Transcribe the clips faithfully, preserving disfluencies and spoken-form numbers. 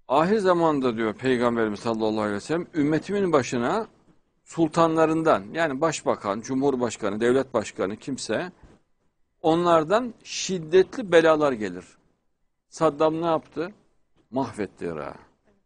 Ahir zamanda diyor Peygamberimiz sallallahu aleyhi ve sellem ümmetimin başına sultanlarından yani başbakan, cumhurbaşkanı, devlet başkanı kimse onlardan şiddetli belalar gelir. Saddam ne yaptı? Mahvetti Irak'ı.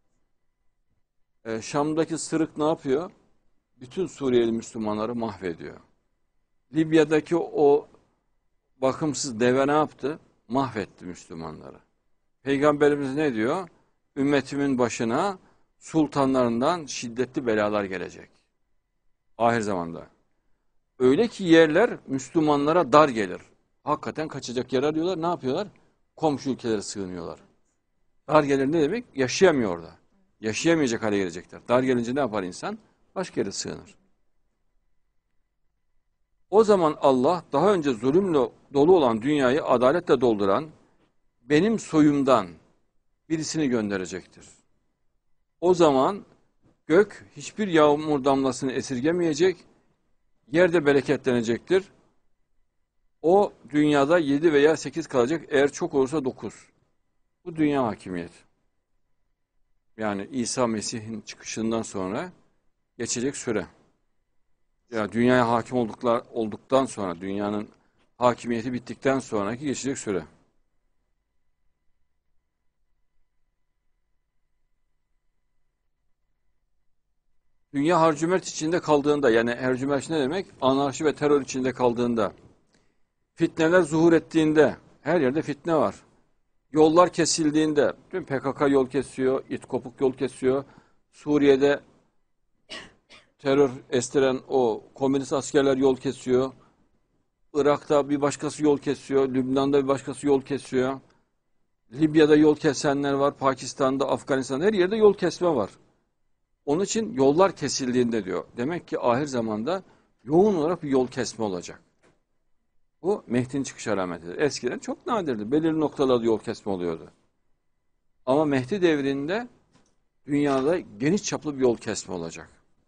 Ee, Şam'daki Sırık ne yapıyor? Bütün Suriyeli Müslümanları mahvediyor. Libya'daki o bakımsız deve ne yaptı? Mahvetti Müslümanları. Peygamberimiz ne diyor? Ümmetimin başına sultanlarından şiddetli belalar gelecek. Ahir zamanda. Öyle ki yerler Müslümanlara dar gelir. Hakikaten kaçacak yer arıyorlar. Ne yapıyorlar? Komşu ülkelere sığınıyorlar. Dar gelir ne demek? Yaşayamıyor orada. Yaşayamayacak hale gelecekler. Dar gelince ne yapar insan? Başka yere sığınır. O zaman Allah daha önce zulümle dolu olan dünyayı adaletle dolduran benim soyumdan birisini gönderecektir. O zaman gök hiçbir yağmur damlasını esirgemeyecek, yerde bereketlenecektir. O dünyada yedi veya sekiz kalacak, eğer çok olursa dokuz. Bu dünya hakimiyeti. Yani İsa Mesih'in çıkışından sonra geçecek süre. Ya dünyaya hakim olduklar, olduktan sonra, dünyanın hakimiyeti bittikten sonraki geçecek süre. Dünya harcümerç içinde kaldığında, yani harcümerç ne demek? Anarşi ve terör içinde kaldığında, fitneler zuhur ettiğinde, her yerde fitne var. Yollar kesildiğinde, değil mi? P K K yol kesiyor, İT Kopuk yol kesiyor. Suriye'de terör estiren o komünist askerler yol kesiyor. Irak'ta bir başkası yol kesiyor. Lübnan'da bir başkası yol kesiyor. Libya'da yol kesenler var. Pakistan'da, Afganistan'da her yerde yol kesme var. Onun için yollar kesildiğinde diyor. Demek ki ahir zamanda yoğun olarak bir yol kesme olacak. Bu Mehdi'nin çıkış alametidir. Eskiden çok nadirdi. Belirli noktalarda yol kesme oluyordu. Ama Mehdi devrinde dünyada geniş çaplı bir yol kesme olacak.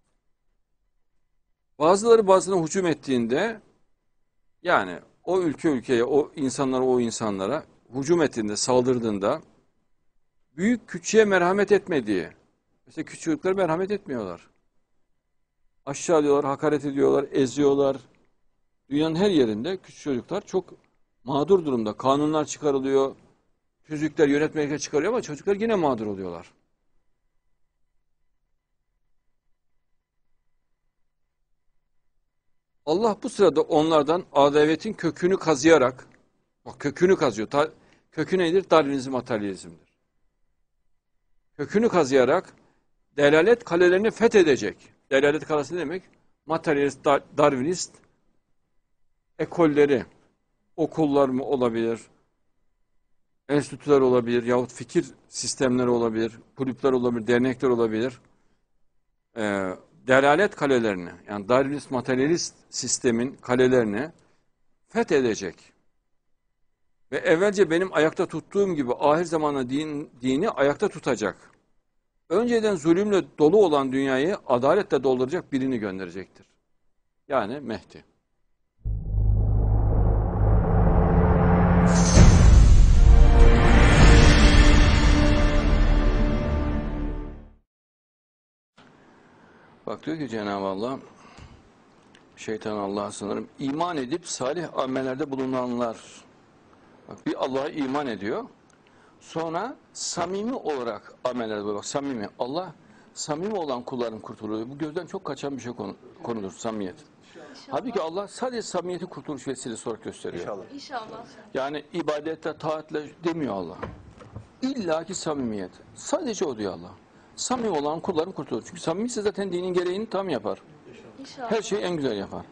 Bazıları bazılarına hücum ettiğinde, yani o ülke ülkeye, o insanlara, o insanlara hücum ettiğinde, saldırdığında büyük küçüğe merhamet etmediği, mesela küçük çocuklara merhamet etmiyorlar. Aşağılıyorlar, hakaret ediyorlar, eziyorlar. Dünyanın her yerinde küçük çocuklar çok mağdur durumda. Kanunlar çıkarılıyor, tüzükler, yönetmelikler çıkarıyor ama çocuklar yine mağdur oluyorlar. Allah bu sırada onlardan adavetin kökünü kazıyarak, bak kökünü kazıyor. Ta, kökü nedir? Darwinizm, materyalizmdir. Kökünü kazıyarak delalet kalelerini fethedecek. Delalet kalesi ne demek? Materyalist, dar, Darwinist ekolleri, okullar mı olabilir, enstitüler olabilir, yahut fikir sistemleri olabilir, kulüpler olabilir, dernekler olabilir. Ee, delalet kalelerini, yani Darwinist, materyalist sistemin kalelerini fethedecek. Ve evvelce benim ayakta tuttuğum gibi ahir zamanda din, dini ayakta tutacak. Önceden zulümle dolu olan dünyayı adaletle dolduracak birini gönderecektir. Yani Mehdi. Bak diyor ki Cenab-ı Allah, şeytan Allah'a sınırım, iman edip salih amellerde bulunanlar. Bak bir Allah'a iman ediyor. Sonra samimi olarak amellerde bulunuyor. Bak samimi. Allah samimi olan kulların kurtuluyor. Bu gözden çok kaçan bir şey konu, konudur samimiyet. Halbuki Allah sadece samimiyeti kurtuluş vesilesi olarak gösteriyor. İnşallah. İnşallah. Yani ibadette, taatle demiyor Allah. İlla ki samimiyet. Sadece o diyor Allah. Samimi olan kulların kurtulur. Çünkü samimiyse zaten dinin gereğini tam yapar. İnşallah. Her şeyi en güzel yapar.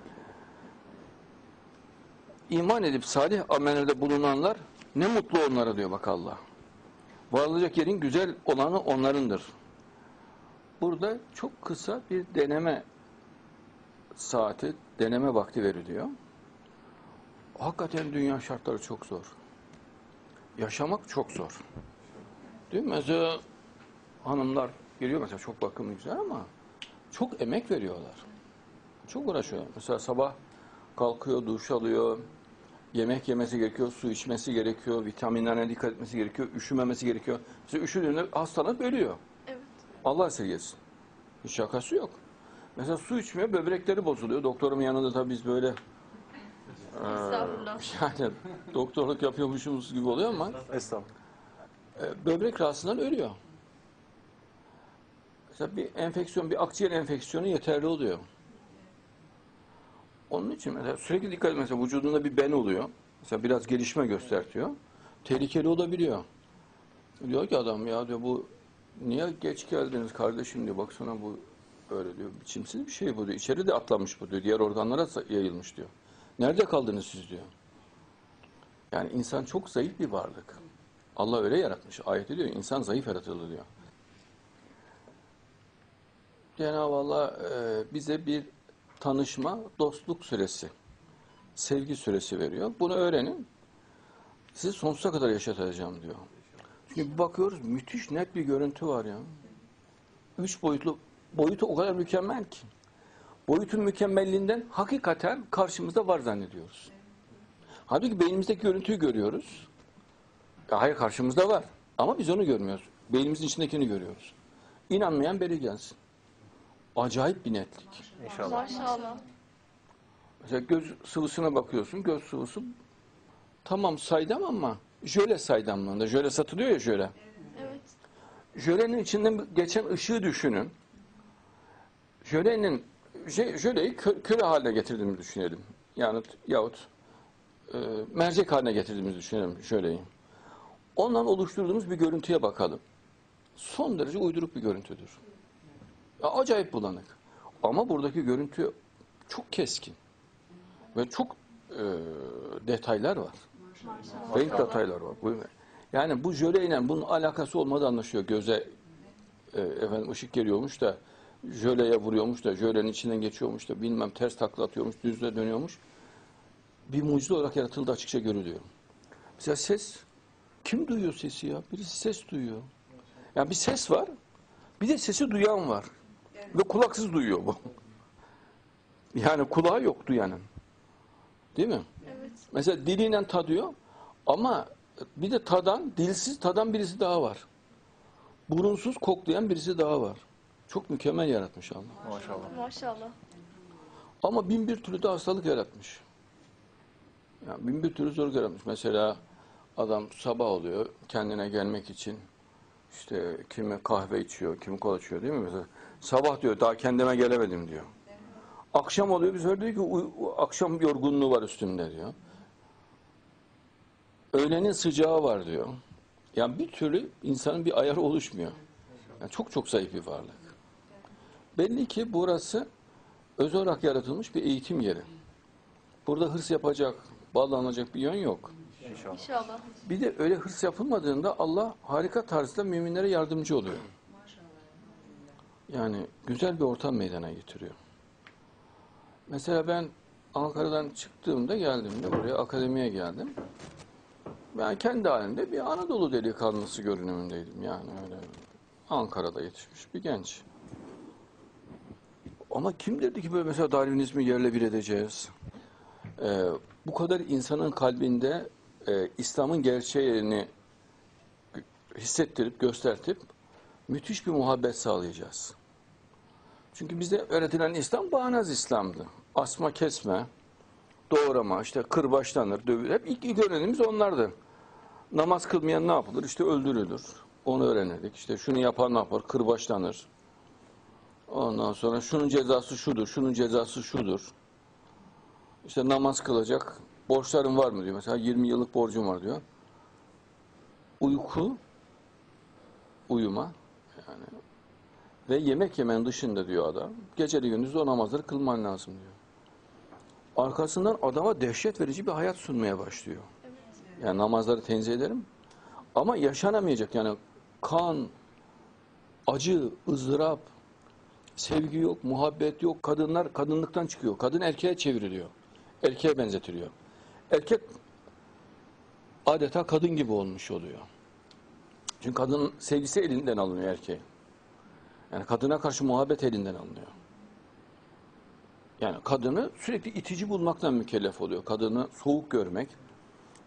İman edip salih amellerde bulunanlar ne mutlu onlara diyor bak Allah. Varılacak yerin güzel olanı onlarındır. Burada çok kısa bir deneme saati, deneme vakti veriliyor. Hakikaten dünya şartları çok zor. Yaşamak çok zor. Değil mi? Mesela hanımlar geliyor mesela çok bakımlı güzel ama çok emek veriyorlar. Çok uğraşıyor. Mesela sabah kalkıyor, duş alıyor, yemek yemesi gerekiyor, su içmesi gerekiyor, vitaminlerine dikkat etmesi gerekiyor, üşümemesi gerekiyor. Mesela üşüdüğünde hastalanıp ölüyor. Evet. Allah esirgesin. Hiç şakası yok. Mesela su içmiyor, böbrekleri bozuluyor. Doktorumun yanında tabii biz böyle e, Estağfurullah. yani doktorluk yapıyormuşumuz gibi oluyor ama Estağfurullah. e, böbrek rahatsızlığından ölüyor. Mesela bir enfeksiyon, bir akciğer enfeksiyonu yeterli oluyor. Onun için mesela sürekli dikkat et, mesela vücudunda bir ben oluyor. Mesela biraz gelişme göstertiyor. Tehlikeli olabiliyor. Diyor ki adam, ya diyor, bu niye geç geldiniz kardeşim diyor. Baksana bu öyle diyor. Biçimsiz bir şey bu diyor. İçeri de atlamış bu diyor. Diğer organlara yayılmış diyor. Nerede kaldınız siz diyor. Yani insan çok zayıf bir varlık. Allah öyle yaratmış. Ayette diyor insan zayıf yaratıldı diyor. Cenab-ı Allah e, bize bir tanışma, dostluk süresi, sevgi süresi veriyor. Bunu öğrenin. Sizi sonsuza kadar yaşatacağım diyor. Çünkü bir bakıyoruz, müthiş net bir görüntü var ya. Üç boyutlu, boyutu o kadar mükemmel ki. Boyutun mükemmelliğinden hakikaten karşımızda var zannediyoruz. Halbuki beynimizdeki görüntüyü görüyoruz. Ya hayır, karşımızda var. Ama biz onu görmüyoruz. Beynimizin içindekini görüyoruz. İnanmayan beri gelsin. Acayip bir netlik. İnşallah. Maşallah. Mesela göz sıvısına bakıyorsun. Göz sıvısı tamam saydam ama jöle saydamlığında. Jöle satılıyor ya, jöle. Evet. Jölenin içinden geçen ışığı düşünün. Jölenin jö- jöleyi kö- küre haline getirdiğimizi düşünelim. Yani yahut e, mercek haline getirdiğimizi düşünelim jöleyi. Ondan oluşturduğumuz bir görüntüye bakalım. Son derece uyduruk bir görüntüdür. Ya, acayip bulanık. Ama buradaki görüntü çok keskin. Ve çok e, detaylar var. Maşallah. Renk detaylar var. Bu- Yani bu jöleyle bunun alakası olmadığı anlaşılıyor. Göze e, efendim ışık geliyormuş da jöleye vuruyormuş da jölenin içinden geçiyormuş da bilmem ters takla atıyormuş, düzle dönüyormuş. Bir mucize olarak yaratıldı, açıkça görülüyor. Mesela ses, kim duyuyor sesi ya? Birisi ses duyuyor. Yani bir ses var, bir de sesi duyan var. Ve kulaksız duyuyor bu. Yani kulağı yok duyanın. Değil mi? Evet. Mesela diliyle tadıyor ama bir de tadan, dilsiz tadan birisi daha var. Burunsuz koklayan birisi daha var. Çok mükemmel yaratmış Allah. Maşallah. Maşallah. Ama bin bir türlü de hastalık yaratmış. Yani bin bir türlü zor yaratmış. Mesela adam sabah oluyor kendine gelmek için işte kimi kahve içiyor, kimi kola içiyor değil mi? Mesela sabah diyor daha kendime gelemedim diyor. Akşam oluyor, biz öyle diyor ki uy- u- akşam yorgunluğu var üstünde diyor. Öğlenin sıcağı var diyor. Yani bir türlü insanın bir ayarı oluşmuyor. Yani çok çok zayıf bir varlık. Belli ki burası özel olarak yaratılmış bir eğitim yeri. Burada hırs yapacak, bağlanacak bir yön yok. İnşallah. İnşallah. Bir de öyle hırs yapılmadığında Allah harika tarzda müminlere yardımcı oluyor. Yani güzel bir ortam meydana getiriyor. Mesela ben Ankara'dan çıktığımda geldiğimde buraya akademiye geldim. Ben kendi halimde bir Anadolu delikanlısı görünümündeydim yani öyle. Ankara'da yetişmiş bir genç. Ama kim dedi ki böyle mesela Darwinizmi yerle bir edeceğiz? Ee, bu kadar insanın kalbinde e, İslam'ın gerçeğini hissettirip, göstertip müthiş bir muhabbet sağlayacağız. Çünkü bize öğretilen İslam bağnaz İslam'dı. Asma kesme, doğrama, işte kırbaçlanır, dövülür. Hep ilk, ilk öğrendiğimiz onlardı. Namaz kılmayan ne yapılır? İşte öldürülür. Onu öğrenirdik. İşte şunu yapan ne yapar? Kırbaçlanır. Ondan sonra şunun cezası şudur, şunun cezası şudur. İşte namaz kılacak, borçların var mı diyor. Mesela yirmi yıllık borcum var diyor. Uyku, uyuma yani ve yemek yemenin dışında diyor adam. Geceli gündüz o namazları kılman lazım diyor. Arkasından adama dehşet verici bir hayat sunmaya başlıyor. Yani namazları tenzih ederim. Ama yaşanamayacak yani kan, acı, ızdırap, sevgi yok, muhabbet yok. Kadınlar kadınlıktan çıkıyor. Kadın erkeğe çevriliyor. Erkeğe benzetiliyor. Erkek adeta kadın gibi olmuş oluyor. Çünkü kadının sevgisi elinden alınıyor erkeğin. Yani kadına karşı muhabbet elinden alınıyor. Yani kadını sürekli itici bulmaktan mükellef oluyor. Kadını soğuk görmek,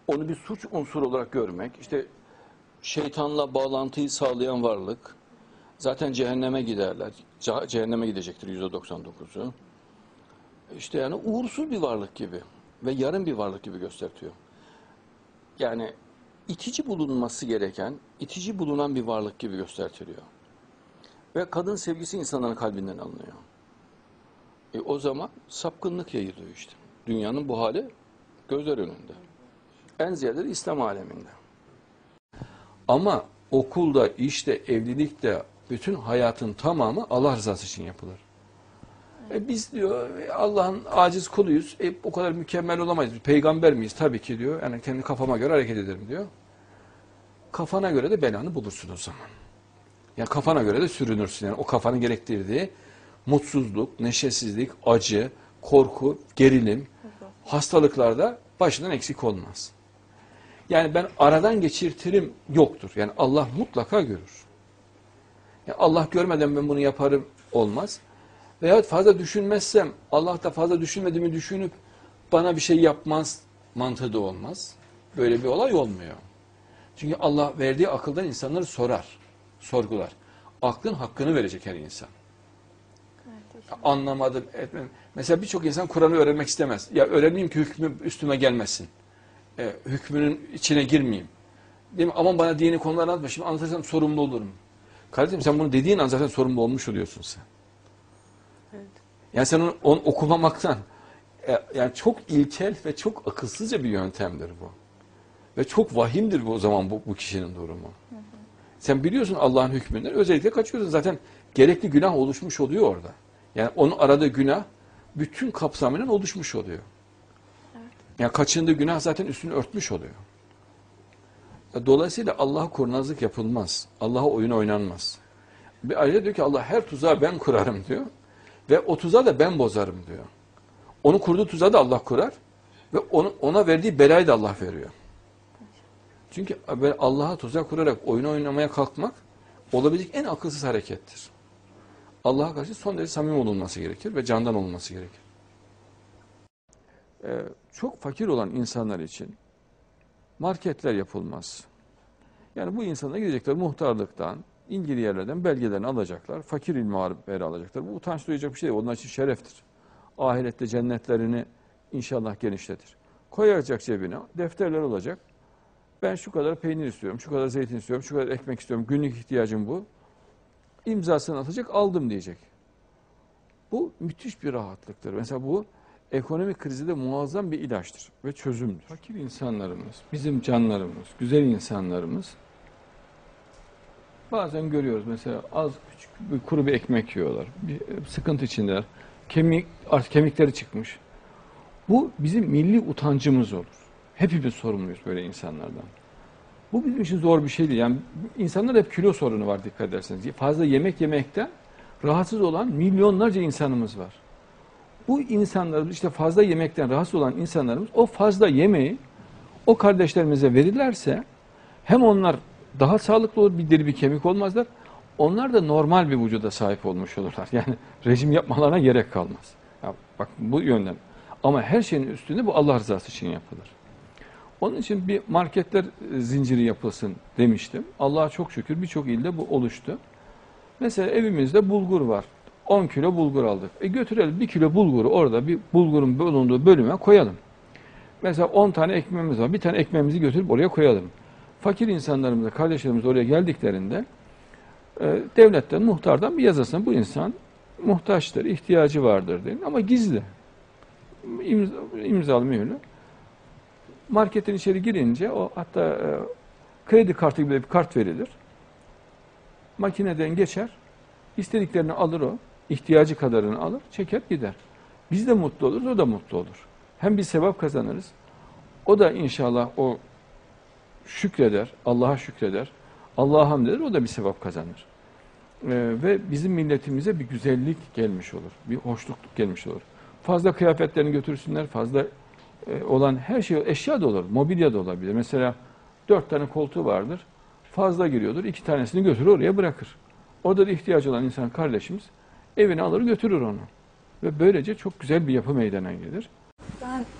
onu bir suç unsuru olarak görmek, işte şeytanla bağlantıyı sağlayan varlık, zaten cehenneme giderler. Ce- Cehenneme gidecektir yüzde doksan dokuzu. İşte yani uğursuz bir varlık gibi ve yarım bir varlık gibi gösteriyor. Yani itici bulunması gereken, itici bulunan bir varlık gibi gösteriliyor. Ve kadın sevgisi insanların kalbinden alınıyor. E o zaman sapkınlık yayılıyor işte. Dünyanın bu hali gözler önünde. En ziyade de İslam aleminde. Ama okulda, işte, evlilikte bütün hayatın tamamı Allah rızası için yapılır. E biz diyor Allah'ın aciz kuluyuz. E, o kadar mükemmel olamayız. Biz peygamber miyiz? Tabii ki diyor. Yani kendi kafama göre hareket ederim diyor. Kafana göre de belanı bulursun o zaman. Yani kafana göre de sürünürsün. Yani o kafanın gerektirdiği mutsuzluk, neşesizlik, acı, korku, gerilim, hastalıklarda başından eksik olmaz. Yani ben aradan geçirtirim yoktur. Yani Allah mutlaka görür. Yani Allah görmeden ben bunu yaparım olmaz. Veyahut fazla düşünmezsem Allah da fazla düşünmediğimi düşünüp bana bir şey yapmaz mantığı da olmaz. Böyle bir olay olmuyor. Çünkü Allah verdiği akıldan insanları sorar, sorgular. Aklın hakkını verecek her insan. Evet, anlamadım, etmem. Mesela birçok insan Kur'an'ı öğrenmek istemez. Ya öğreneyim ki hükmü üstüme gelmesin. E, hükmünün içine girmeyeyim. Değil mi? Aman bana dini konuları anlatma. Şimdi anlatırsam sorumlu olurum. Kardeşim sen bunu dediğin an zaten sorumlu olmuş oluyorsun sen. Evet. Yani sen onu, onu okumamaktan e, yani çok ilkel ve çok akılsızca bir yöntemdir bu. Ve çok vahimdir bu o zaman bu, bu kişinin durumu. Hı hı. Sen biliyorsun Allah'ın hükmünden özellikle kaçıyorsun. Zaten gerekli günah oluşmuş oluyor orada. Yani onun aradığı günah bütün kapsamıyla oluşmuş oluyor. Evet. Yani kaçındığı günah zaten üstünü örtmüş oluyor. Dolayısıyla Allah'a kurnazlık yapılmaz. Allah'a oyun oynanmaz. Bir ayrıca diyor ki Allah her tuzağı ben kurarım diyor. Ve o tuzağı da ben bozarım diyor. Onu kurduğu tuzağı da Allah kurar. Ve onu, ona verdiği belayı da Allah veriyor. Çünkü Allah'a tuzak kurarak oyun oynamaya kalkmak olabilecek en akılsız harekettir. Allah'a karşı son derece samimi olunması gerekir ve candan olunması gerekir. Ee, çok fakir olan insanlar için marketler yapılmaz. Yani bu insanlar gidecekler muhtarlıktan, ilgili yerlerden belgelerini alacaklar, fakir ilmiharipleri alacaklar. Bu utanç duyacak bir şey değil, onlar için şereftir. Ahirette cennetlerini inşallah genişletir. Koyacak cebine, defterler olacak. Ben şu kadar peynir istiyorum, şu kadar zeytin istiyorum, şu kadar ekmek istiyorum, günlük ihtiyacım bu. İmzasını atacak, aldım diyecek. Bu müthiş bir rahatlıktır. Mesela bu ekonomik krizde muazzam bir ilaçtır ve çözümdür. Fakir insanlarımız, bizim canlarımız, güzel insanlarımız bazen görüyoruz mesela az küçük bir kuru bir ekmek yiyorlar. Bir sıkıntı içindeler. Kemik, artık kemikleri çıkmış. Bu bizim milli utancımız olur. Hepimiz sorumluyuz böyle insanlardan. Bu bizim için zor bir şey değil. Yani insanlar hep kilo sorunu var dikkat ederseniz. Fazla yemek yemekten rahatsız olan milyonlarca insanımız var. Bu insanlarımız işte fazla yemekten rahatsız olan insanlarımız o fazla yemeği o kardeşlerimize verirlerse hem onlar daha sağlıklı olur, bir deri bir kemik olmazlar. Onlar da normal bir vücuda sahip olmuş olurlar. Yani rejim yapmalarına gerek kalmaz. Ya bak bu yönden. Ama her şeyin üstünde bu Allah rızası için yapılır. Onun için bir marketler zinciri yapılsın demiştim. Allah'a çok şükür birçok ilde bu oluştu. Mesela evimizde bulgur var. on kilo bulgur aldık. E götürelim bir kilo bulguru orada bir bulgurun bulunduğu bölüme koyalım. Mesela on tane ekmeğimiz var. Bir tane ekmeğimizi götürüp oraya koyalım. Fakir insanlarımıza, kardeşlerimiz oraya geldiklerinde e, devletten, muhtardan bir yazasın. Bu insan muhtaçtır, ihtiyacı vardır deyin. Ama gizli. İmza, imzalı mühürlü. Marketin içeri girince o hatta e, kredi kartı gibi bir kart verilir. Makineden geçer. İstediklerini alır o. İhtiyacı kadarını alır, çeker gider. Biz de mutlu oluruz, o da mutlu olur. Hem bir sevap kazanırız. O da inşallah o şükreder, Allah'a şükreder. Allah'a hamd eder, o da bir sevap kazanır. Ee, ve bizim milletimize bir güzellik gelmiş olur. Bir hoşluk gelmiş olur. Fazla kıyafetlerini götürsünler, fazla e, olan her şey, eşya da olur, mobilya da olabilir. Mesela dört tane koltuğu vardır, fazla giriyordur, iki tanesini götürür oraya bırakır. Orada da ihtiyacı olan insan kardeşimiz evine alır götürür onu. Ve böylece çok güzel bir yapı meydana gelir. Ben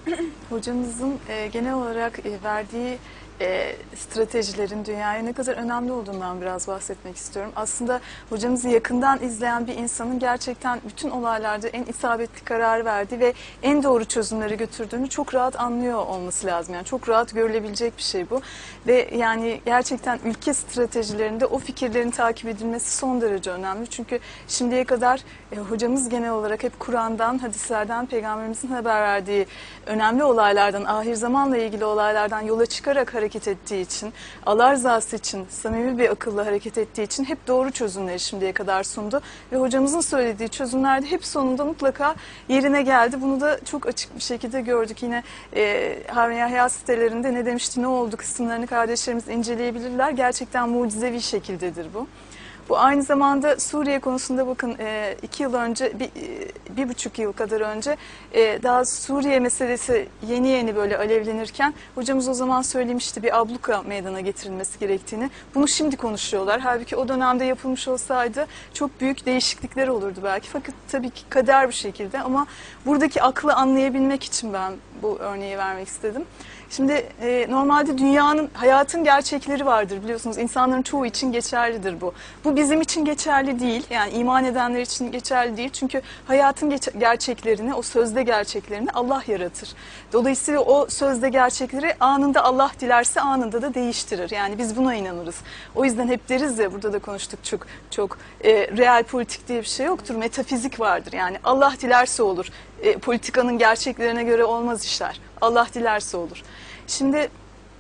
Hocamızın e, genel olarak e, verdiği e, stratejilerin dünyaya ne kadar önemli olduğundan biraz bahsetmek istiyorum. Aslında hocamızı yakından izleyen bir insanın gerçekten bütün olaylarda en isabetli karar verdiği ve en doğru çözümlere götürdüğünü çok rahat anlıyor olması lazım. Yani çok rahat görülebilecek bir şey bu. Ve yani gerçekten ülke stratejilerinde o fikirlerin takip edilmesi son derece önemli. Çünkü şimdiye kadar e, hocamız genel olarak hep Kur'an'dan, hadislerden, Peygamberimizin haber verdiği önemli olaylardan, ahir zamanla ilgili olaylardan yola çıkarak hareket ettiği için, Allah rızası için, samimi bir akılla hareket ettiği için hep doğru çözümleri şimdiye kadar sundu. Ve hocamızın söylediği çözümler de hep sonunda mutlaka yerine geldi. Bunu da çok açık bir şekilde gördük. Yine e, Harun Yahya sitelerinde ne demişti, ne oldu kısımlarını kardeşlerimiz inceleyebilirler. Gerçekten mucizevi şekildedir bu. Bu aynı zamanda Suriye konusunda bakın iki yıl önce, bir, bir buçuk yıl kadar önce daha Suriye meselesi yeni yeni böyle alevlenirken hocamız o zaman söylemişti bir abluka meydana getirilmesi gerektiğini. Bunu şimdi konuşuyorlar. Halbuki o dönemde yapılmış olsaydı çok büyük değişiklikler olurdu belki. Fakat tabii ki kader bir şekilde ama buradaki aklı anlayabilmek için ben bu örneği vermek istedim. Şimdi e, normalde dünyanın, hayatın gerçekleri vardır biliyorsunuz. İnsanların çoğu için geçerlidir bu. Bu bizim için geçerli değil. Yani iman edenler için geçerli değil. Çünkü hayatın gerçeklerini, o sözde gerçeklerini Allah yaratır. Dolayısıyla o sözde gerçekleri anında Allah dilerse anında da değiştirir. Yani biz buna inanırız. O yüzden hep deriz ya, burada da konuştuk çok, çok e, real politik diye bir şey yoktur. Metafizik vardır. Yani Allah dilerse olur. E, politikanın gerçeklerine göre olmaz işler. Allah dilerse olur. Şimdi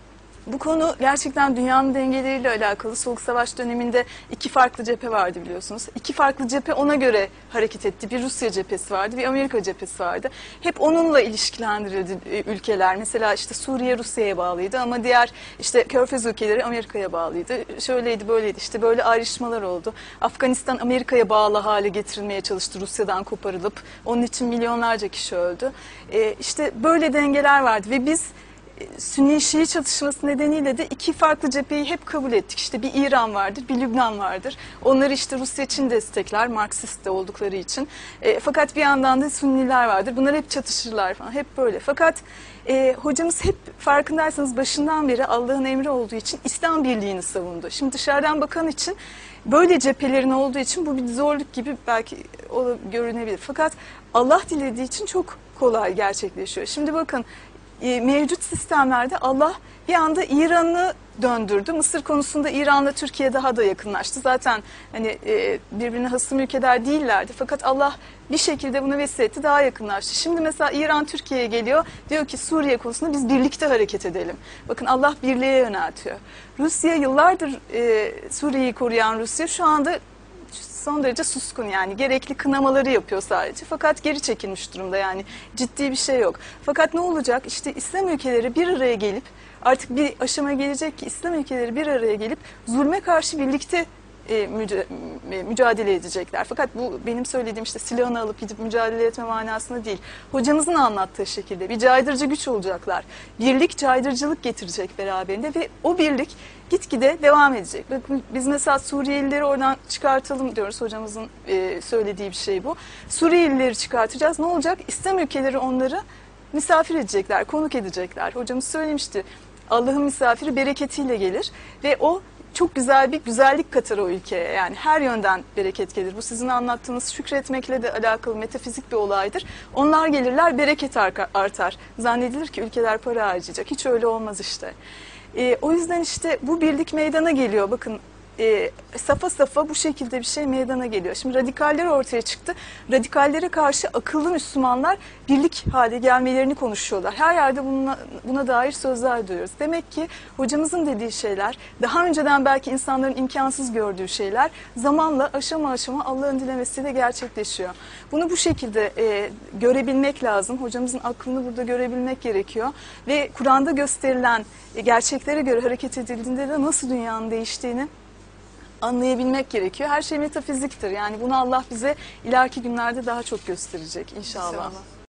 bu konu gerçekten dünyanın dengeleriyle alakalı. Soğuk Savaş döneminde iki farklı cephe vardı biliyorsunuz. İki farklı cephe ona göre hareket etti. Bir Rusya cephesi vardı, bir Amerika cephesi vardı. Hep onunla ilişkilendirildi ülkeler. Mesela işte Suriye Rusya'ya bağlıydı ama diğer işte Körfez ülkeleri Amerika'ya bağlıydı. Şöyleydi böyleydi, işte böyle ayrışmalar oldu. Afganistan Amerika'ya bağlı hale getirilmeye çalıştı, Rusya'dan koparılıp. Onun için milyonlarca kişi öldü. Ee, işte böyle dengeler vardı ve biz Sünni-Şii çatışması nedeniyle de iki farklı cepheyi hep kabul ettik. İşte bir İran vardır, bir Lübnan vardır. Onları işte Rusya için destekler, Marksist de oldukları için. E, fakat bir yandan da Sünniler vardır. Bunlar hep çatışırlar falan, hep böyle. Fakat e, hocamız hep farkındaysanız başından beri Allah'ın emri olduğu için İslam birliğini savundu. Şimdi dışarıdan bakan için böyle cephelerin olduğu için bu bir zorluk gibi belki o görünebilir. Fakat Allah dilediği için çok kolay gerçekleşiyor. Şimdi bakın, mevcut sistemlerde Allah bir anda İran'ı döndürdü. Mısır konusunda İran'la Türkiye daha da yakınlaştı. Zaten hani birbirine hasım ülkeler değillerdi. Fakat Allah bir şekilde bunu vesile etti, daha yakınlaştı. Şimdi mesela İran Türkiye'ye geliyor. Diyor ki Suriye konusunda biz birlikte hareket edelim. Bakın Allah birliğe yöneltiyor. Rusya yıllardır e, Suriye'yi koruyan Rusya şu anda son derece suskun, yani gerekli kınamaları yapıyor sadece. Fakat geri çekilmiş durumda, yani ciddi bir şey yok. Fakat ne olacak? İşte İslam ülkeleri bir araya gelip, artık bir aşama gelecek ki İslam ülkeleri bir araya gelip zulme karşı birlikte e, müca e, mücadele edecekler. Fakat bu benim söylediğim işte silahını alıp gidip mücadele etme manasında değil. Hocamızın anlattığı şekilde bir caydırıcı güç olacaklar. Birlik caydırıcılık getirecek beraberinde ve o birlik gitgide devam edecek. Bakın biz mesela Suriyelileri oradan çıkartalım diyoruz. Hocamızın e, söylediği bir şey bu. Suriyelileri çıkartacağız. Ne olacak? İslam ülkeleri onları misafir edecekler, konuk edecekler. Hocamız söylemişti. Allah'ın misafiri bereketiyle gelir ve o çok güzel bir güzellik katar o ülkeye. Yani her yönden bereket gelir. Bu sizin anlattığınız şükretmekle de alakalı metafizik bir olaydır. Onlar gelirler, bereket artar. Zannedilir ki ülkeler para harcayacak. Hiç öyle olmaz işte. E, o yüzden işte bu birlik meydana geliyor. Bakın e, safa safa bu şekilde bir şey meydana geliyor. Şimdi radikaller ortaya çıktı. Radikallere karşı akıllı Müslümanlar birlik hale gelmelerini konuşuyorlar. Her yerde buna, buna dair sözler duyuyoruz. Demek ki hocamızın dediği şeyler, daha önceden belki insanların imkansız gördüğü şeyler zamanla aşama aşama Allah'ın dilemesiyle gerçekleşiyor. Bunu bu şekilde e, görebilmek lazım. Hocamızın aklını burada görebilmek gerekiyor. Ve Kur'an'da gösterilen e, gerçeklere göre hareket edildiğinde de nasıl dünyanın değiştiğini anlayabilmek gerekiyor. Her şey metafiziktir. Yani bunu Allah bize ileriki günlerde daha çok gösterecek inşallah. İnşallah.